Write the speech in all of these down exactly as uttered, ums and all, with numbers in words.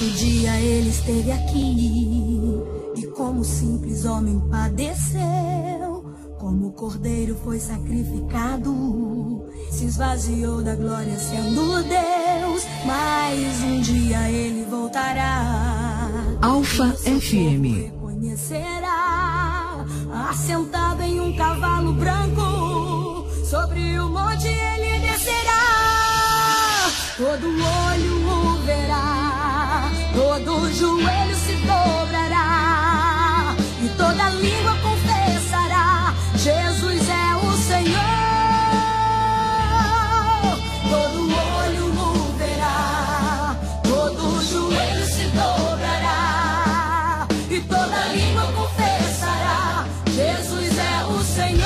certo dia ele esteve aqui e como simples homem padeceu, como cordeiro foi sacrificado, se esvaziou da glória sendo Deus, mas um dia ele voltará. Alfa F M. Reconhecerá, assentado em um cavalo branco, sobre o monte ele descerá. Todo olho o verá, todo joelho se dobrará e toda língua confessará: Jesus é o Senhor. Todo olho o verá, todo joelho se dobrará e toda língua confessará: Jesus é o Senhor.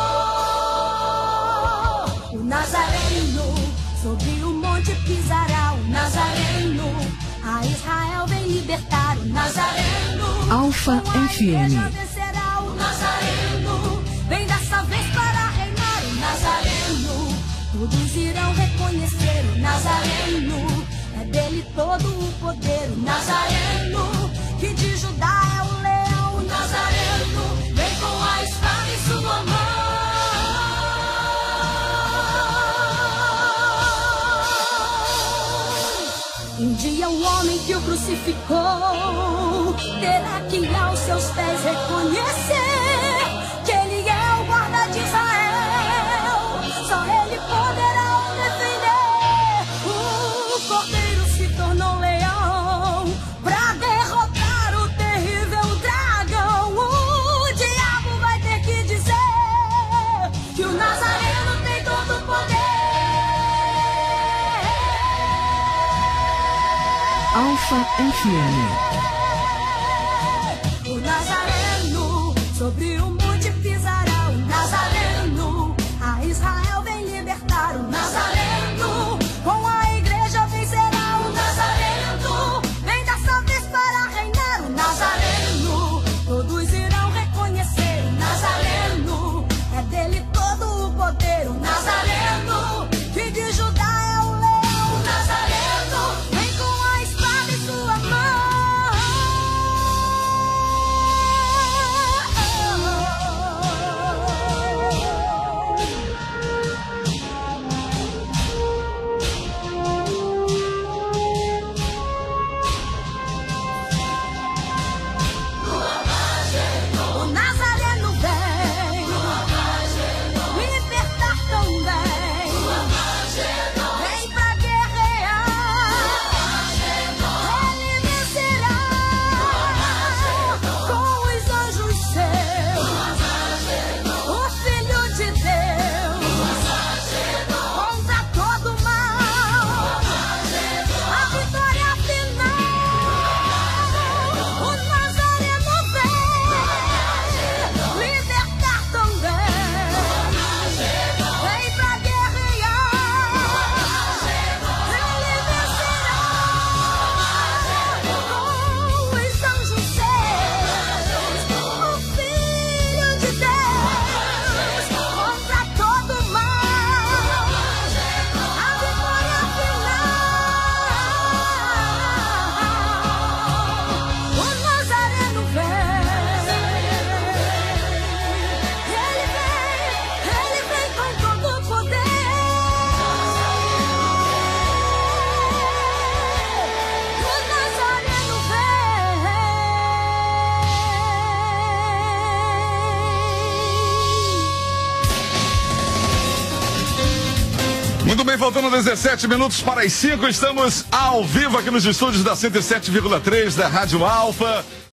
O Nazareno sobre o monte pisará, o Nazareno a Israel vem libertar, o Nazareno Alfa F M. descerá, o Nazareno vem dessa vez para reinar, o Nazareno todos irão reconhecer, o Nazareno é dele todo o poder, o Nazareno que de Judá é o leão, o Nazareno vem com a espada em sua mão. Um dia o homem que o crucificou terá que aos seus pés reconhecer que ele é o guarda de Israel, só ele poderá o defender. O cordeiro se tornou leão pra derrotar o terrível dragão. O diabo vai ter que dizer que o Nazareno tem todo o poder. Alfa F M. O Nazareno sobre o monte pisará, o Nazareno a Israel vem libertar, o Nazareno com a igreja vencerá, o Nazareno vem dessa vez para reinar, o Nazareno todos irão reconhecer, o Nazareno é dele todo o poder, o Nazareno que de Judá é o leão, o Nazareno vem com a espada em sua mão. O Nazareno vem libertar também, vem pra guerrear, ele vencerá com os anjos seus, o Filho de Deus, contra todo mal, a vitória final. O Nazareno vem libertar também, vem pra guerrear, ele vencerá com os anjos seus, o Filho de Deus, contra todo mal, a vitória final. O Nazareno vem, ele vem, ele vem com todo o poder. O Nazareno vem. Muito bem, faltando dezessete minutos para as cinco, estamos ao vivo aqui nos estúdios da cento e sete vírgula três da Rádio Alfa.